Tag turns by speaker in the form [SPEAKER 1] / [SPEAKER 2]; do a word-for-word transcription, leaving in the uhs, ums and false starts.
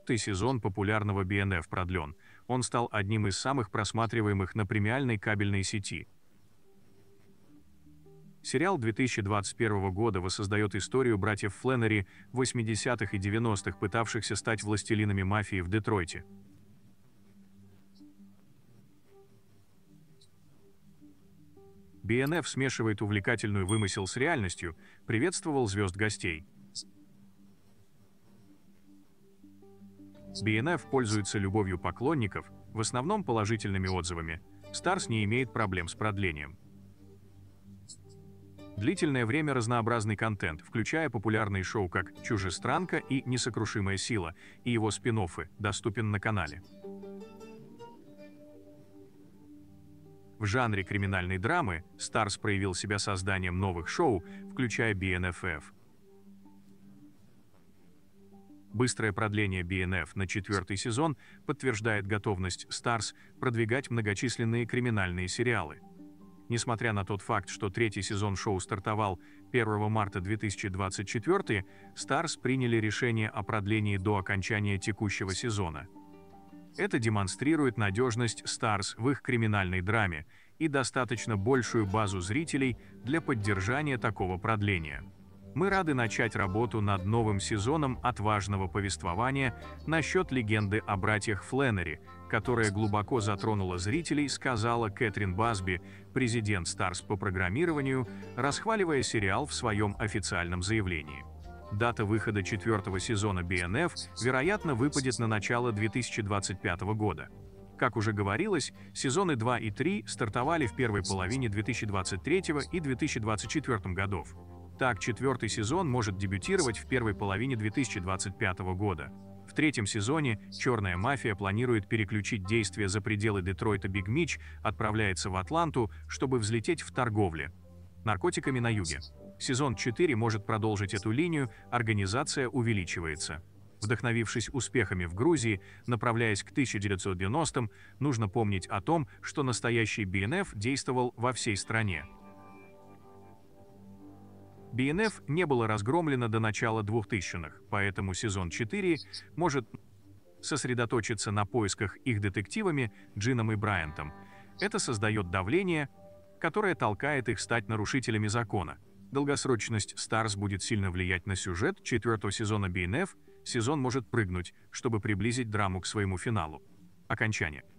[SPEAKER 1] Четвертый сезон популярного би эн эф продлен. Он стал одним из самых просматриваемых на премиальной кабельной сети. Сериал две тысячи двадцать первого года воссоздает историю братьев Фленнери восьмидесятых и девяностых, пытавшихся стать властелинами мафии в Детройте. би эн эф смешивает увлекательную вымысел с реальностью, приветствовал звезд гостей. би эн эф пользуется любовью поклонников, в основном положительными отзывами. Старс не имеет проблем с продлением. Длительное время разнообразный контент, включая популярные шоу как «Чужестранка» и «Несокрушимая сила», и его спин-оффы, доступен на канале. В жанре криминальной драмы Старс проявил себя созданием новых шоу, включая би эн эф эф. Быстрое продление би эн эф на четвертый сезон подтверждает готовность Старс продвигать многочисленные криминальные сериалы. Несмотря на тот факт, что третий сезон шоу стартовал первого марта две тысячи двадцать четвёртого, Старс приняли решение о продлении до окончания текущего сезона. Это демонстрирует надежность Старс в их криминальной драме и достаточно большую базу зрителей для поддержания такого продления. Мы рады начать работу над новым сезоном отважного повествования насчет легенды о братьях Фленнери, которая глубоко затронула зрителей, сказала Кэтрин Басби, президент Старс по программированию, расхваливая сериал в своем официальном заявлении. Дата выхода четвертого сезона би эн эф, вероятно, выпадет на начало две тысячи двадцать пятого года. Как уже говорилось, сезоны два и три стартовали в первой половине две тысячи двадцать третьего и две тысячи двадцать четвёртого годов. Так, четвертый сезон может дебютировать в первой половине две тысячи двадцать пятого года. В третьем сезоне «Черная мафия» планирует переключить действие за пределы Детройта. Биг Мич отправляется в Атланту, чтобы взлететь в торговле наркотиками на юге. Сезон четыре может продолжить эту линию, организация увеличивается. Вдохновившись успехами в Грузии, направляясь к тысяча девятьсот девяностым, нужно помнить о том, что настоящий би эн эф действовал во всей стране. би эн эф не было разгромлено до начала двухтысячных, поэтому сезон четыре может сосредоточиться на поисках их детективами Джином и Брайантом. Это создает давление, которое толкает их стать нарушителями закона. Долгосрочность Старс будет сильно влиять на сюжет четвертого сезона би эн эф. Сезон может прыгнуть, чтобы приблизить драму к своему финалу. Окончание.